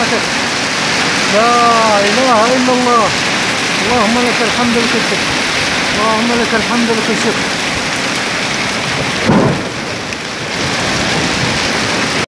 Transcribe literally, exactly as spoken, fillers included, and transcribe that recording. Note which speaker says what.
Speaker 1: رحمتك. لا إله إلا الله. اللهم لك الحمد لك الشكر. اللهم لك الحمد لك الشكر.